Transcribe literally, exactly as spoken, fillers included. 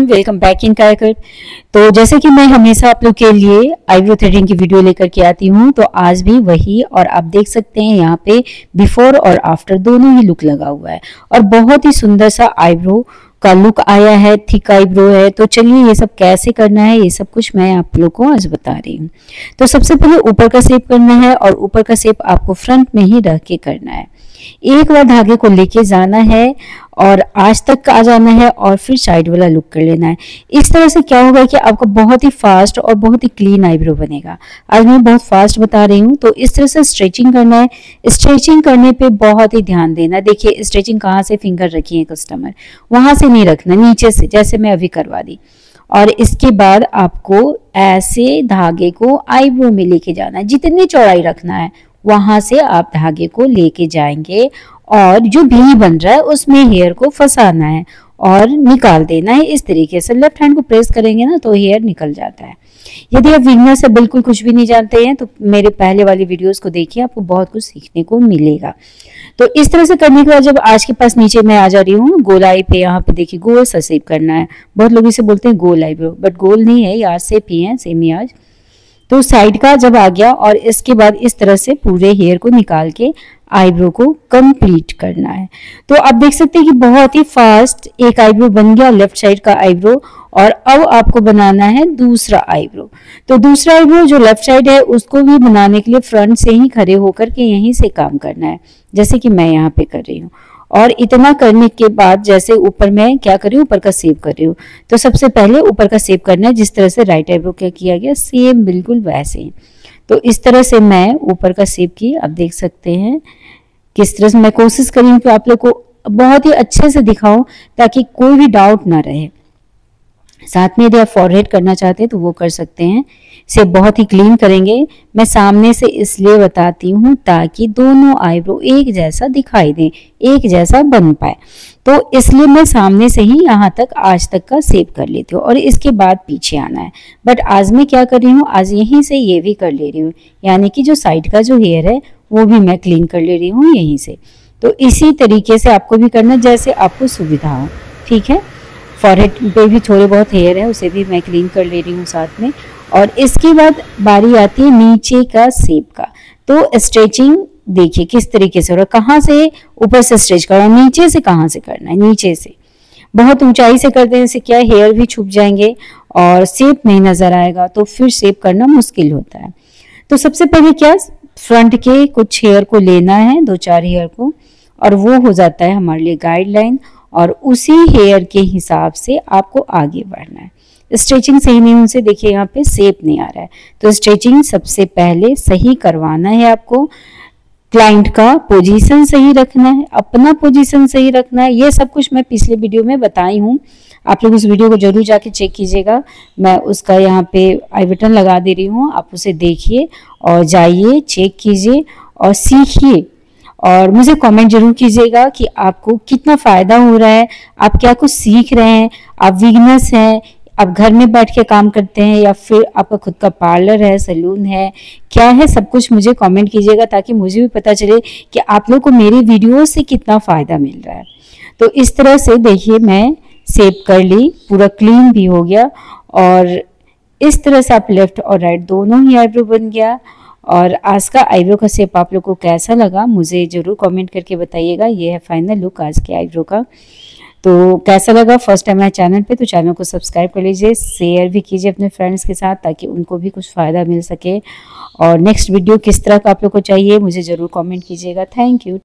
Everyone, welcome back in कायाकल्प। तो जैसे कि मैं हमेशा आप लोग के लिए आईब्रो थ्रेडिंग की वीडियो लेकर के आती हूँ, तो आज भी वही। और आप देख सकते हैं यहाँ पे बिफोर और आफ्टर दोनों ही लुक लगा हुआ है और बहुत ही सुंदर सा आईब्रो का लुक आया है। थिक आईब्रो है। तो चलिए ये सब कैसे करना है, ये सब कुछ मैं आप लोग को आज बता रही हूँ। तो सबसे पहले ऊपर का शेप करना है और ऊपर का शेप आपको फ्रंट में ही रख के करना है। एक बार धागे को लेके जाना है और आज तक आ जाना है और फिर साइड वाला लुक कर लेना है। इस तरह से क्या होगा कि आपका बहुत ही फास्ट और बहुत ही क्लीन आईब्रो बनेगा। आज मैं बहुत फास्ट बता रही हूँ। तो इस तरह से स्ट्रेचिंग करना है। स्ट्रेचिंग करने पे बहुत ही ध्यान देना। देखिए स्ट्रेचिंग कहाँ से फिंगर रखी है कस्टमर, वहां से नहीं रखना, नीचे से, जैसे मैं अभी करवा दी। और इसके बाद आपको ऐसे धागे को आईब्रो में लेके जाना है। जितनी चौड़ाई रखना है वहां से आप धागे को लेके जाएंगे और जो भी बन रहा है उसमें हेयर को फंसाना है और निकाल देना है। इस तरीके से लेफ्ट हैंड को प्रेस करेंगे ना तो हेयर निकल जाता है। यदि आप बिगनर से बिल्कुल कुछ भी नहीं जानते हैं तो मेरे पहले वाली वीडियोस को देखिए, आपको बहुत कुछ सीखने को मिलेगा। तो इस तरह से करने के बाद जब आज के पास नीचे मैं आ जा रही हूँ गोलाई पे, यहाँ पे देखिए गोल सा शेप करना है। बहुत लोग इसे बोलते हैं गोल आईब्रो, बट गोल नहीं है, यार शेप ही है, सेम ही आज। तो साइड का जब आ गया और इसके बाद इस तरह से पूरे हेयर को निकाल के आईब्रो को कंप्लीट करना है। तो आप देख सकते हैं कि बहुत ही फास्ट एक आईब्रो बन गया, लेफ्ट साइड का आईब्रो। और अब आपको बनाना है दूसरा आईब्रो। तो दूसरा आईब्रो जो लेफ्ट साइड है उसको भी बनाने के लिए फ्रंट से ही खड़े होकर के यहीं से काम करना है, जैसे कि मैं यहाँ पे कर रही हूँ। और इतना करने के बाद जैसे ऊपर मैं क्या कर रही हूँ, ऊपर का शेप कर रही हूँ। तो सबसे पहले ऊपर का शेप करना है, जिस तरह से राइट आईब्रो क्या किया गया सेम बिल्कुल वैसे ही। तो इस तरह से मैं ऊपर का शेप की, आप देख सकते हैं किस तरह से मैं कोशिश कर रही हूँ कि आप लोग को बहुत ही अच्छे से दिखाऊं ताकि कोई भी डाउट ना रहे। साथ में यदि आप फॉरहेड करना चाहते हैं तो वो कर सकते हैं। इसे बहुत ही क्लीन करेंगे। मैं सामने से इसलिए बताती हूँ ताकि दोनों आईब्रो एक जैसा दिखाई दे, एक जैसा बन पाए। तो इसलिए मैं सामने से ही यहाँ तक आज तक का शेप कर लेती हूँ और इसके बाद पीछे आना है। बट आज मैं क्या कर रही हूँ, आज यहीं से ये भी कर ले रही हूँ, यानी कि जो साइड का जो हेयर है वो भी मैं क्लीन कर ले रही हूँ यहीं से। तो इसी तरीके से आपको भी करना जैसे आपको सुविधा हो, ठीक है। फॉरहेड पे भी थोड़े बहुत हेयर है, उसे भी मैं क्लीन कर ले रही हूँ साथ में। और इसके बाद बारी आती है नीचे का शेप का। तो स्ट्रेचिंग देखिए किस तरीके से हो रहा है, कहाँ से ऊपर से स्ट्रेच करना, नीचे से कहाँ से करना है, नीचे से। बहुत ऊंचाई से कर देने से क्या हेयर भी छुप जाएंगे और शेप नहीं नजर आएगा, तो फिर शेप करना मुश्किल होता है। तो सबसे पहले क्या, फ्रंट के कुछ हेयर को लेना है, दो चार हेयर को, और वो हो जाता है हमारे लिए गाइडलाइन। और उसी हेयर के हिसाब से आपको आगे बढ़ना है। स्ट्रेचिंग सही नहीं उनसे, देखिए यहाँ पे शेप नहीं आ रहा है। तो स्ट्रेचिंग सबसे पहले सही करवाना है आपको। क्लाइंट का पोजीशन सही रखना है, अपना पोजीशन सही रखना है। ये सब कुछ मैं पिछले वीडियो में बताई हूँ, आप लोग उस वीडियो को जरूर जाके चेक कीजिएगा। मैं उसका यहाँ पे आई बटन लगा दे रही हूँ, आप उसे देखिए और जाइए चेक कीजिए और सीखिए। और मुझे कमेंट जरूर कीजिएगा कि आपको कितना फायदा हो रहा है, आप क्या कुछ सीख रहे हैं। आप बिगिनर्स हैं, आप घर में बैठ के काम करते हैं, या फिर आपका खुद का पार्लर है, सैलून है, क्या है, सब कुछ मुझे कमेंट कीजिएगा ताकि मुझे भी पता चले कि आप लोग को मेरी वीडियो से कितना फायदा मिल रहा है। तो इस तरह से देखिए मैं शेप कर ली, पूरा क्लीन भी हो गया। और इस तरह से आप लेफ्ट और राइट दोनों ही आईब्रो बन गया। और आज का आईब्रो का शेप आप लोग को कैसा लगा मुझे जरूर कमेंट करके बताइएगा। ये है फाइनल लुक आज के आईब्रो का। तो कैसा लगा, फर्स्ट टाइम है चैनल पे तो चैनल को सब्सक्राइब कर लीजिए, शेयर भी कीजिए अपने फ्रेंड्स के साथ ताकि उनको भी कुछ फ़ायदा मिल सके। और नेक्स्ट वीडियो किस तरह का आप लोग को चाहिए मुझे ज़रूर कमेंट कीजिएगा। Thank you.